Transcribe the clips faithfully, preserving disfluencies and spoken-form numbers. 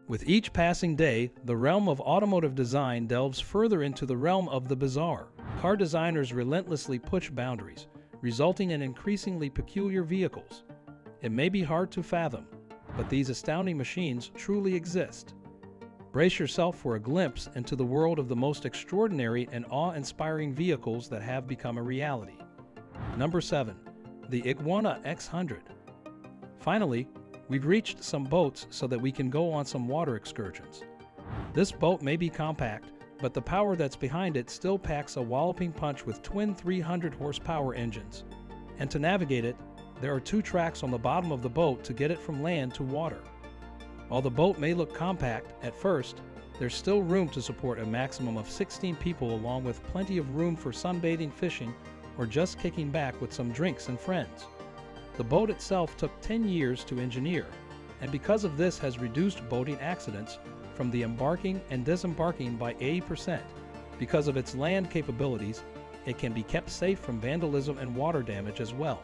With each passing day, the realm of automotive design delves further into the realm of the bizarre. Car designers relentlessly push boundaries, resulting in increasingly peculiar vehicles. It may be hard to fathom, but these astounding machines truly exist. Brace yourself for a glimpse into the world of the most extraordinary and awe-inspiring vehicles that have become a reality. Number seven. The Iguana X one hundred. Finally, we've reached some boats so that we can go on some water excursions. This boat may be compact, but the power that's behind it still packs a walloping punch with twin three hundred horsepower engines. And to navigate it, there are two tracks on the bottom of the boat to get it from land to water. While the boat may look compact at first, there's still room to support a maximum of sixteen people, along with plenty of room for sunbathing, fishing, or just kicking back with some drinks and friends. The boat itself took ten years to engineer, and because of this has reduced boating accidents from the embarking and disembarking by eighty percent. Because of its land capabilities, it can be kept safe from vandalism and water damage as well.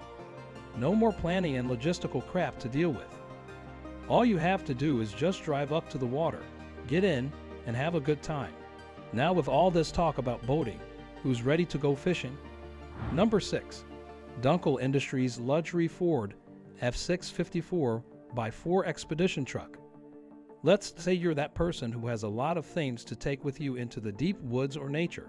No more planning and logistical crap to deal with. All you have to do is just drive up to the water, get in, and have a good time. Now, with all this talk about boating, who's ready to go fishing? Number six. Dunkel Industries luxury Ford F six fifty-four by four expedition truck. Let's say you're that person who has a lot of things to take with you into the deep woods or nature.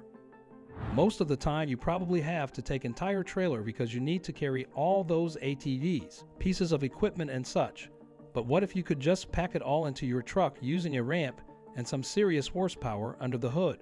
Most of the time you probably have to take entire trailer because you need to carry all those A T Vs, pieces of equipment and such. But what if you could just pack it all into your truck using a ramp and some serious horsepower under the hood?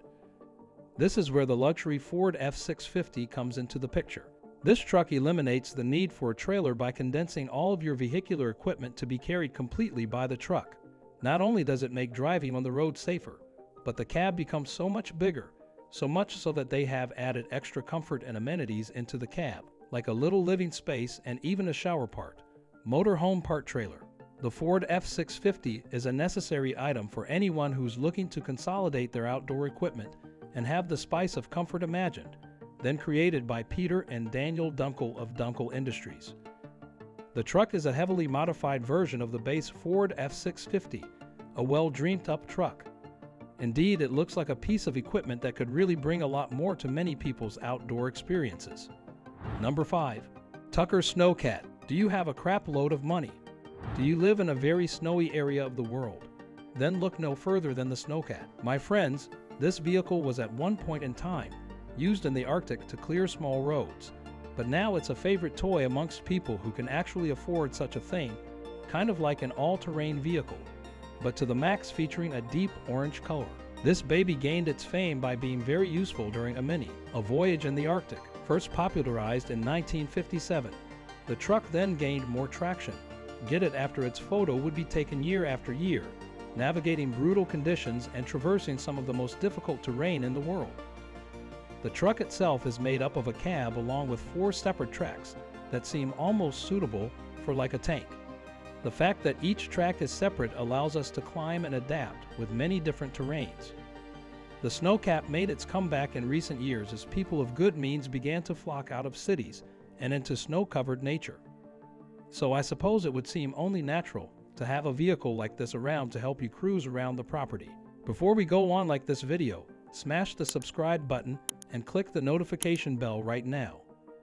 This is where the luxury Ford F six fifty comes into the picture. This truck eliminates the need for a trailer by condensing all of your vehicular equipment to be carried completely by the truck. Not only does it make driving on the road safer, but the cab becomes so much bigger, so much so that they have added extra comfort and amenities into the cab, like a little living space and even a shower part. Motorhome part trailer. The Ford F six fifty is a necessary item for anyone who's looking to consolidate their outdoor equipment and have the spice of comfort imagined, then created by Peter and Daniel Dunkel of Dunkel Industries. The truck is a heavily modified version of the base Ford F six fifty, a well-dreamed-up truck. Indeed, it looks like a piece of equipment that could really bring a lot more to many people's outdoor experiences. Number five. Tucker Sno-cat. Do you have a crap load of money? Do you live in a very snowy area of the world? Then look no further than the Sno-cat. My friends, this vehicle was at one point in time used in the Arctic to clear small roads, but now it's a favorite toy amongst people who can actually afford such a thing, kind of like an all-terrain vehicle, but to the max, featuring a deep orange color. This baby gained its fame by being very useful during a mini, a voyage in the Arctic, first popularized in nineteen fifty-seven. The truck then gained more traction. Get it after its photo would be taken year after year, navigating brutal conditions and traversing some of the most difficult terrain in the world. The truck itself is made up of a cab along with four separate tracks that seem almost suitable for like a tank. The fact that each track is separate allows us to climb and adapt with many different terrains. The Sno-cat made its comeback in recent years as people of good means began to flock out of cities and into snow-covered nature. So I suppose it would seem only natural to have a vehicle like this around to help you cruise around the property. Before we go on like this video, smash the subscribe button and click the notification bell right now.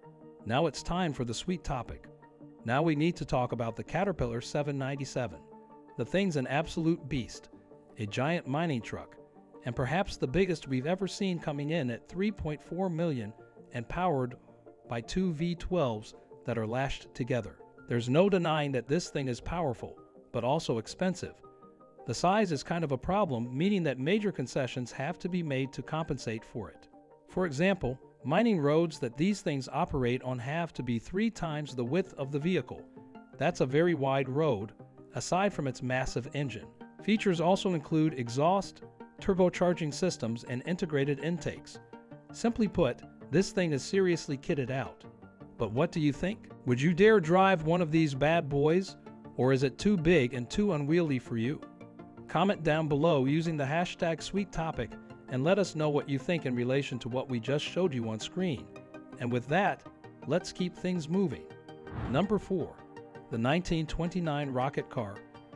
Now it's time for the sweet topic. Now we need to talk about the Caterpillar seven ninety-seven. The thing's an absolute beast, a giant mining truck, and perhaps the biggest we've ever seen, coming in at three point four million and powered by two V twelves that are lashed together. There's no denying that this thing is powerful, but also expensive. The size is kind of a problem, meaning that major concessions have to be made to compensate for it. For example, mining roads that these things operate on have to be three times the width of the vehicle. That's a very wide road, aside from its massive engine. Features also include exhaust, turbocharging systems, and integrated intakes. Simply put, this thing is seriously kitted out. But what do you think? Would you dare drive one of these bad boys? Or is it too big and too unwieldy for you? Comment down below using the hashtag SweetTopic and let us know what you think in relation to what we just showed you on screen. And with that, let's keep things moving. Number four. The nineteen twenty-nine rocket car.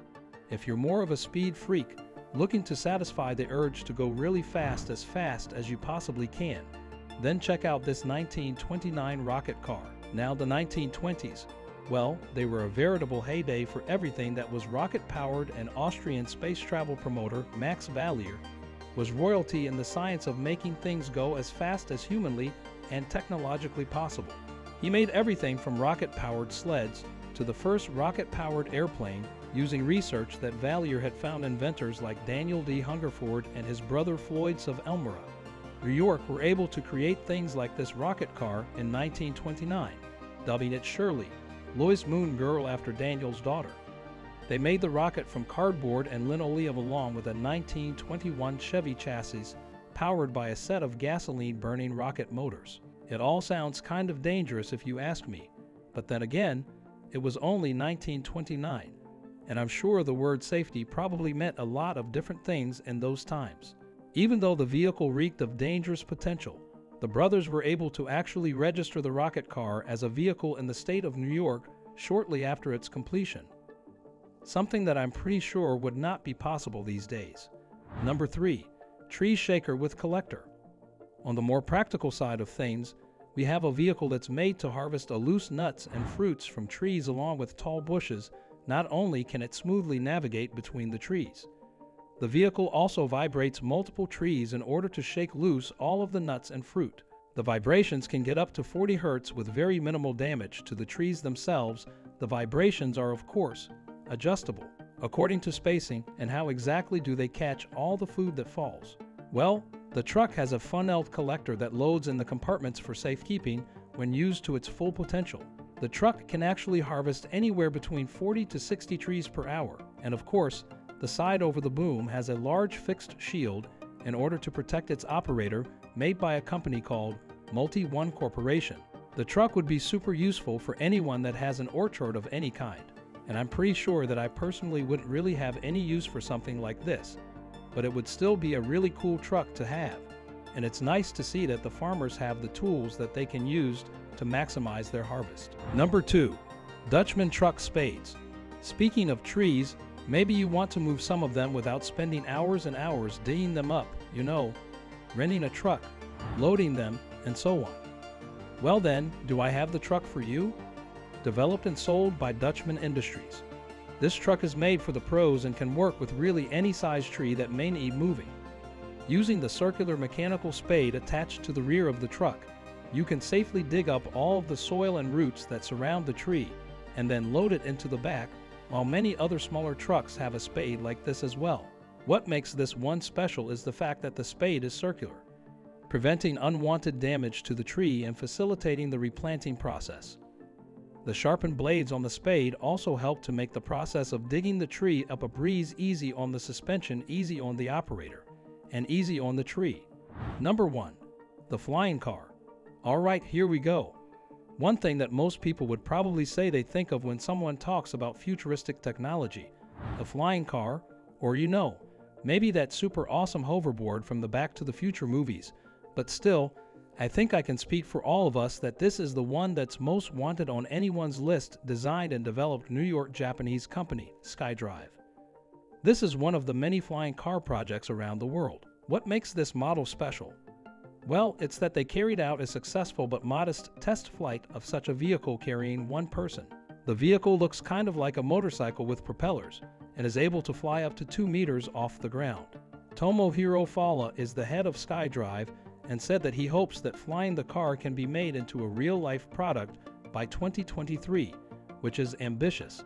If you're more of a speed freak, looking to satisfy the urge to go really fast as fast as you possibly can, then check out this nineteen twenty-nine rocket car. Now the nineteen twenties, well, they were a veritable heyday for everything that was rocket-powered, and Austrian space travel promoter Max Valier was royalty in the science of making things go as fast as humanly and technologically possible. He made everything from rocket-powered sleds to the first rocket-powered airplane, using research that Valier had found inventors like Daniel D. Hungerford and his brother Floyd of Elmira, New York, were able to create things like this rocket car in nineteen twenty-nine, dubbing it Shirley, Lois Moon Girl after Daniel's daughter. They made the rocket from cardboard and linoleum along with a nineteen twenty-one Chevy chassis powered by a set of gasoline-burning rocket motors. It all sounds kind of dangerous if you ask me, but then again, it was only nineteen twenty-nine, and I'm sure the word safety probably meant a lot of different things in those times. Even though the vehicle reeked of dangerous potential, the brothers were able to actually register the rocket car as a vehicle in the state of New York shortly after its completion. Something that I'm pretty sure would not be possible these days. Number three, tree shaker with collector. On the more practical side of things, we have a vehicle that's made to harvest a loose nuts and fruits from trees along with tall bushes. Not only can it smoothly navigate between the trees, the vehicle also vibrates multiple trees in order to shake loose all of the nuts and fruit. The vibrations can get up to forty hertz with very minimal damage to the trees themselves. The vibrations are, of course, adjustable according to spacing and how exactly do they catch all the food that falls. Well, the truck has a funneled collector that loads in the compartments for safekeeping when used to its full potential. The truck can actually harvest anywhere between forty to sixty trees per hour, and of course, the side over the boom has a large fixed shield in order to protect its operator, made by a company called Multi One Corporation. The truck would be super useful for anyone that has an orchard of any kind, and I'm pretty sure that I personally wouldn't really have any use for something like this, but it would still be a really cool truck to have, and it's nice to see that the farmers have the tools that they can use to maximize their harvest. Number two, Dutchman truck spades. Speaking of trees, maybe you want to move some of them without spending hours and hours digging them up, you know, renting a truck, loading them, and so on. Well then, do I have the truck for you? Developed and sold by Dutchman Industries. This truck is made for the pros and can work with really any size tree that may need moving. Using the circular mechanical spade attached to the rear of the truck, you can safely dig up all of the soil and roots that surround the tree and then load it into the back, while many other smaller trucks have a spade like this as well. What makes this one special is the fact that the spade is circular, preventing unwanted damage to the tree and facilitating the replanting process. The sharpened blades on the spade also help to make the process of digging the tree up a breeze easy on the suspension, easy on the operator, and easy on the tree. Number one, the flying car. Alright, here we go. One thing that most people would probably say they think of when someone talks about futuristic technology, the flying car, or you know, maybe that super awesome hoverboard from the Back to the Future movies, but still, I think I can speak for all of us that this is the one that's most wanted on anyone's list, designed and developed New York Japanese company, SkyDrive. This is one of the many flying car projects around the world. What makes this model special? Well, it's that they carried out a successful but modest test flight of such a vehicle carrying one person. The vehicle looks kind of like a motorcycle with propellers and is able to fly up to two meters off the ground. Tomohiro Fala is the head of SkyDrive and said that he hopes that flying the car can be made into a real-life product by twenty twenty-three, which is ambitious.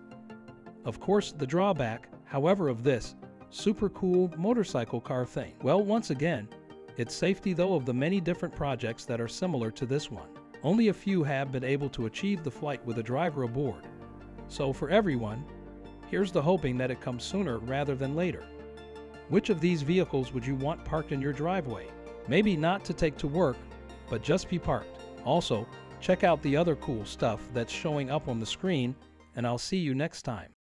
Of course, the drawback, however, of this super cool motorcycle car thing, well, once again, it's safety though of the many different projects that are similar to this one. Only a few have been able to achieve the flight with a driver aboard. So for everyone, here's the hoping that it comes sooner rather than later. Which of these vehicles would you want parked in your driveway? Maybe not to take to work, but just be parked. Also, check out the other cool stuff that's showing up on the screen, and I'll see you next time.